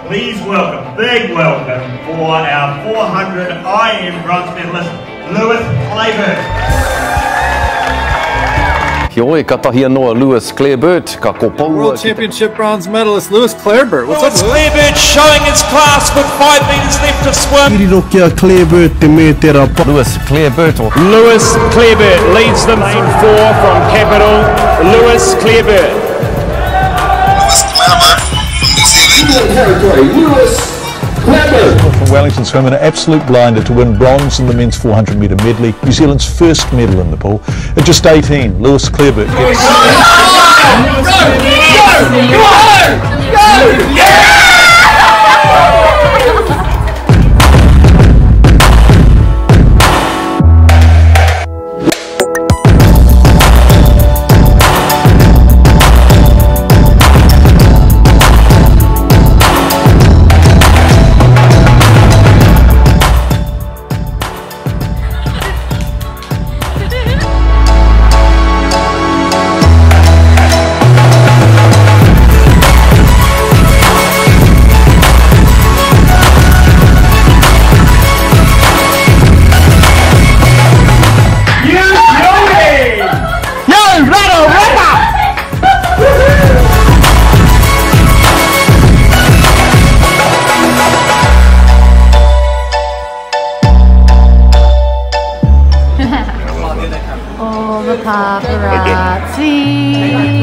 Please welcome, big welcome for our 400 IM bronze medalist, Lewis Clayburt. Kia oi, ka tahi anoa Lewis Clayburt, ka kopau. World Championship bronze medalist Lewis Clayburt. What's Lewis up, Clayburt showing its class with 5 metres left to swim. Lewis Clayburt. Lewis Clayburt leads the main four from Capital. Lewis Clayburt. Lewis Clayburt from New Zealand. Territory, Lewis Clayburt. From Wellington Swim, an absolute blinder to win bronze in the men's 400 metre medley. New Zealand's first medal in the pool. At just 18, Lewis Clayburt gets... Go! Yeah! All the paparazzi.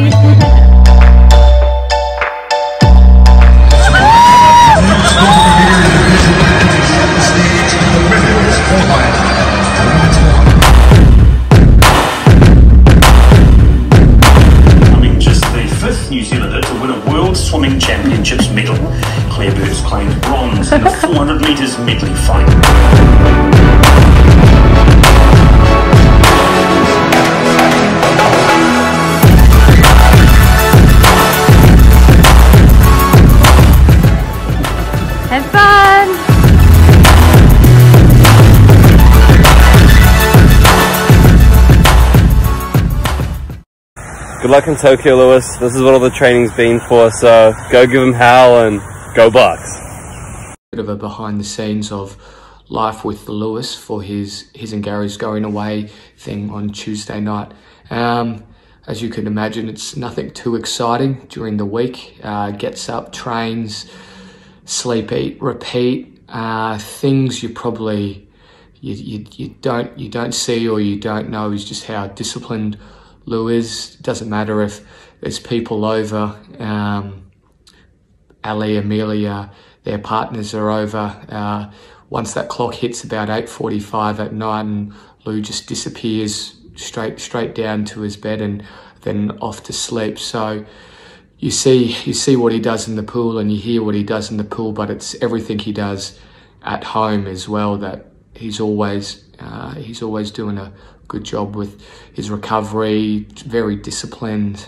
Becoming just the 5th New Zealander to win a World Swimming Championships medal. Clayburt's claimed bronze in the 400 metres medley final. Have fun! Good luck in Tokyo, Lewis. This is what all the training's been for, so go give them hell and go Bucks. Bit of a behind the scenes of life with Lewis for his and Gary's going away thing on Tuesday night. As you can imagine, it's nothing too exciting during the week. Gets up, trains, sleep, eat, repeat. Things you probably you don't see or you don't know is just how disciplined Lou is. It doesn't matter if there's people over. Ali, Amelia, their partners are over. Once that clock hits about 8:45 at night, and Lou just disappears straight down to his bed and then off to sleep. So you see what he does in the pool and you hear what he does in the pool, but it's everything he does at home as well that he's always doing a good job with his recovery. Very disciplined.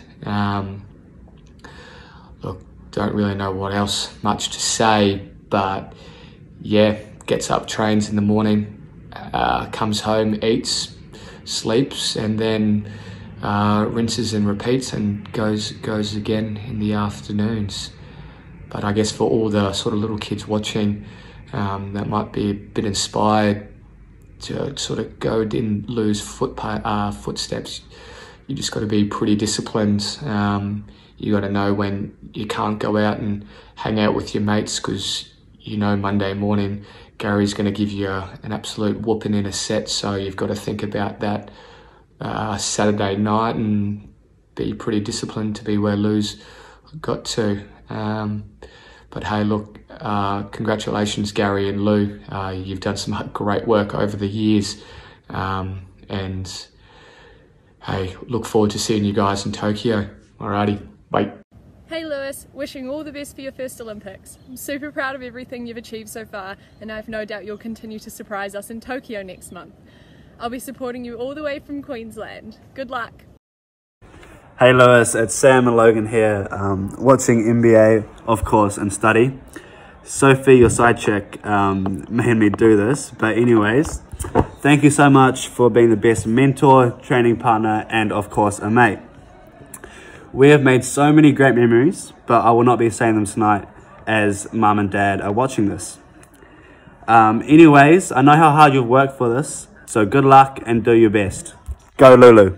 Look, don't really know what else much to say, but yeah, gets up, trains in the morning, comes home, eats, sleeps, and then rinses and repeats and goes again in the afternoons. But I guess for all the sort of little kids watching that might be a bit inspired to sort of go in Lou's footsteps, you just got to be pretty disciplined. You got to know when you can't go out and hang out with your mates because you know Monday morning Gary's going to give you an absolute whooping in a set, so you've got to think about that Saturday night and be pretty disciplined to be where Lou's got to. But hey, look, congratulations Gary and Lou. You've done some great work over the years, and hey, look forward to seeing you guys in Tokyo. Alrighty, bye. Hey Lewis, wishing all the best for your first Olympics. I'm super proud of everything you've achieved so far, and I have no doubt you'll continue to surprise us in Tokyo next month. I'll be supporting you all the way from Queensland. Good luck. Hey Lewis, it's Sam and Logan here, watching NBA, of course, and study. Sophie, your side chick, made me do this, but anyways, thank you so much for being the best mentor, training partner, and of course, a mate. We have made so many great memories, but I will not be saying them tonight. as mum and dad are watching this. Anyways, I know how hard you've worked for this, so good luck and do your best. Go Lulu.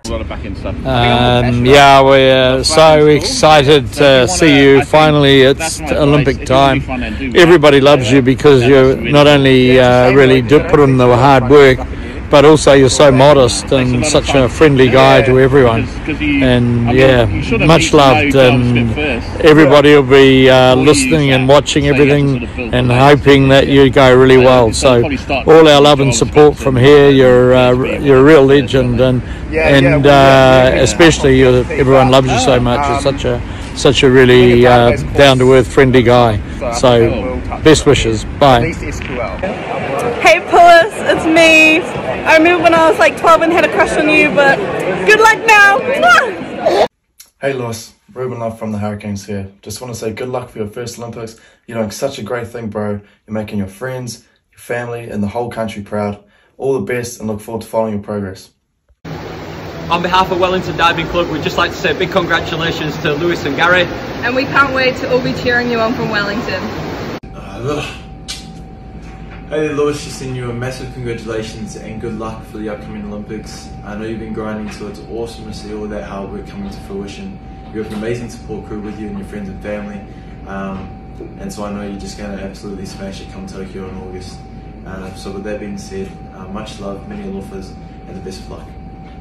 Yeah, we're so excited to see you finally. It's Olympic time. Everybody loves you because you not only really do put in the hard work, but also you're so modest and such a friendly guy to everyone. And yeah, much loved, and everybody will be listening and watching everything and hoping that you go really well. So all our love and support from here. You're a real legend, and especially everyone loves you so much. You're such a really down to earth, friendly guy. So best wishes. Bye. Hey Pulis, it's me. I remember when I was like 12 and had a crush on you, but good luck now. Hey Lewis, Ruben Love from the Hurricanes here. Just want to say good luck for your first Olympics. You're doing such a great thing, bro. You're making your friends, your family, and the whole country proud. All the best, and look forward to following your progress. On behalf of Wellington Diving Club, we'd just like to say a big congratulations to Lewis and Gary. And we can't wait to all be cheering you on from Wellington. Hey Lewis, just sending you a massive congratulations and good luck for the upcoming Olympics. I know you've been grinding, so it's awesome to see all that hard work coming to fruition. You have an amazing support crew with you and your friends and family, and so I know you're just going to absolutely smash it come Tokyo in August. So with that being said, much love, many alofas, and the best of luck.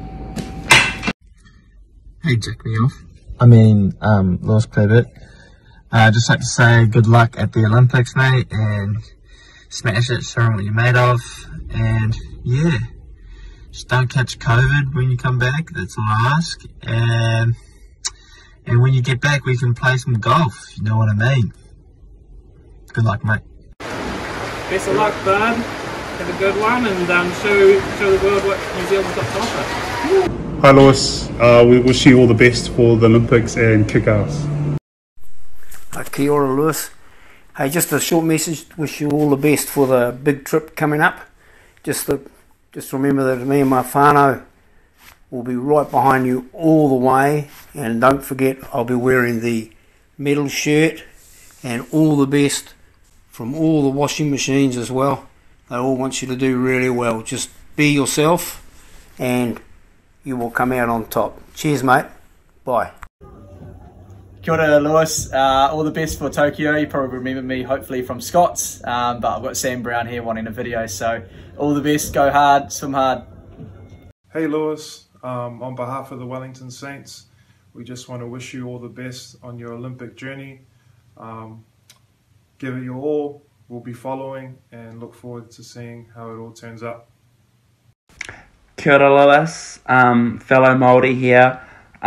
Hey, Jack me off. Lewis Clareburt. Just like to say good luck at the Olympics, mate, and smash it, show them what you're made of, and yeah, just don't catch COVID when you come back, that's all I ask, and when you get back we can play some golf, you know what I mean. Good luck, mate. Best of luck, bud. Have a good one, and show the world what New Zealand's got to offer. Hi Lewis, we wish you all the best for the Olympics and kick ass. Kia ora, Lewis. Hey, just a short message. Wish you all the best for the big trip coming up. Just remember that me and my whānau will be right behind you all the way. And don't forget, I'll be wearing the medal shirt. And all the best from all the washing machines as well. They all want you to do really well. Just be yourself and you will come out on top. Cheers, mate. Bye. Kia ora, Lewis. All the best for Tokyo. You probably remember me hopefully from Scott's, but I've got Sam Brown here wanting a video, so all the best, go hard, swim hard. Hey Lewis, on behalf of the Wellington Saints, we just want to wish you all the best on your Olympic journey. Give it your all, we'll be following and look forward to seeing how it all turns out. Kia ora, Lewis, fellow Māori here.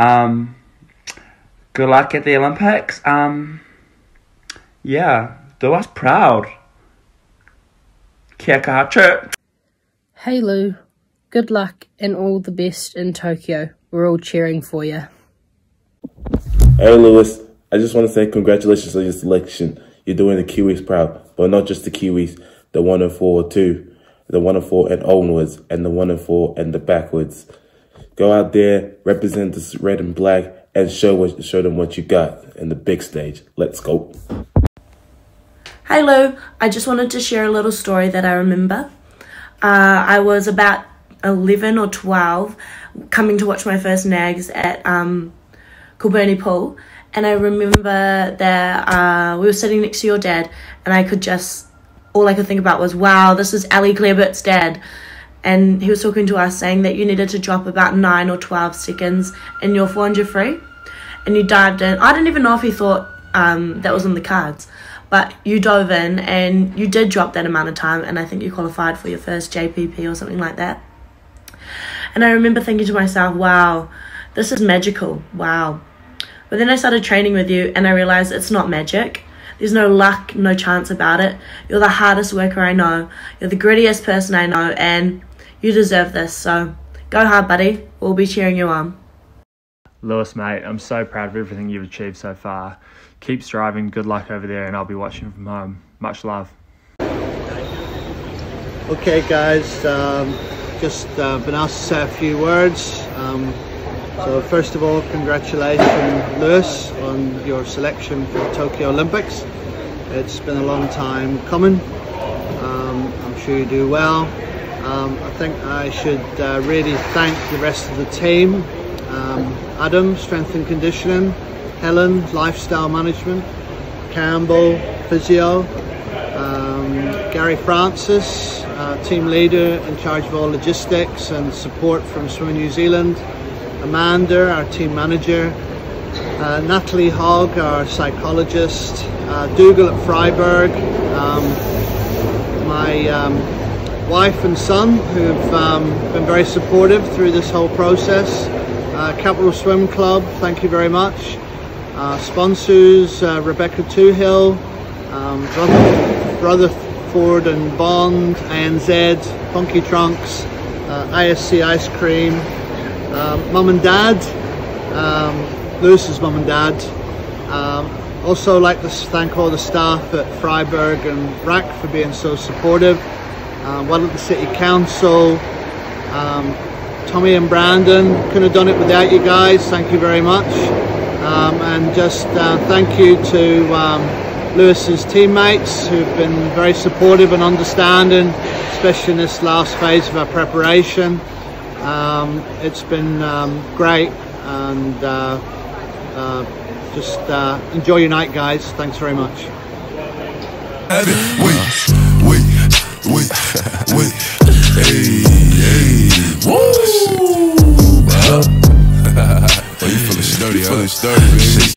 Good luck at the Olympics. Yeah, do us proud. Kia kaha. Hey Lou, good luck and all the best in Tokyo. We're all cheering for you. Hey Lewis, I just want to say congratulations on your selection. You're doing the Kiwis proud, but not just the Kiwis, the 1 and 4 too, the 1 and 4 and onwards, and the 1 and 4 and the backwards. Go out there, represent this red and black, and show them what you got in the big stage. Let's go. Hi Lou, I just wanted to share a little story that I remember. I was about 11 or 12 coming to watch my first nags at Kilbirnie Pool, and I remember that we were sitting next to your dad, and all I could think about was, wow, this is Ali Clareburt's dad. And he was talking to us saying that you needed to drop about 9 or 12 seconds in your 400 free, and you dived in. I didn't even know if he thought that was in the cards, but you dove in and you did drop that amount of time, and I think you qualified for your first JPP or something like that. And I remember thinking to myself, wow, this is magical, wow. But then I started training with you and I realized it's not magic. There's no luck, no chance about it. You're the hardest worker I know. You're the grittiest person I know, and you deserve this, so go hard, buddy. We'll be cheering you on. Lewis, mate, I'm so proud of everything you've achieved so far. Keep striving, good luck over there, and I'll be watching from home. Much love. Okay, guys, just been asked to say a few words. So first of all, congratulations, Lewis, on your selection for Tokyo Olympics. It's been a long time coming. I'm sure you do well. I think I should really thank the rest of the team. Adam, strength and conditioning, Helen, lifestyle management, Campbell, physio, Gary Francis, team leader in charge of all logistics and support from Swimming New Zealand, Amanda, our team manager, Natalie Hogg, our psychologist, Dougal at Freiburg, my wife and son who've been very supportive through this whole process, Capital Swim Club, thank you very much, sponsors, Rebecca Toohill, Rutherford and Bond, ANZ, Funky Trunks, ISC Ice Cream, Mum and Dad, Lewis's mum and dad. Also like to thank all the staff at Freiburg and RAC for being so supportive. Wellington City Council, Tommy and Brandon, couldn't have done it without you guys, thank you very much. And just thank you to Lewis's teammates who've been very supportive and understanding, especially in this last phase of our preparation. It's been great, and just enjoy your night, guys. Thanks very much.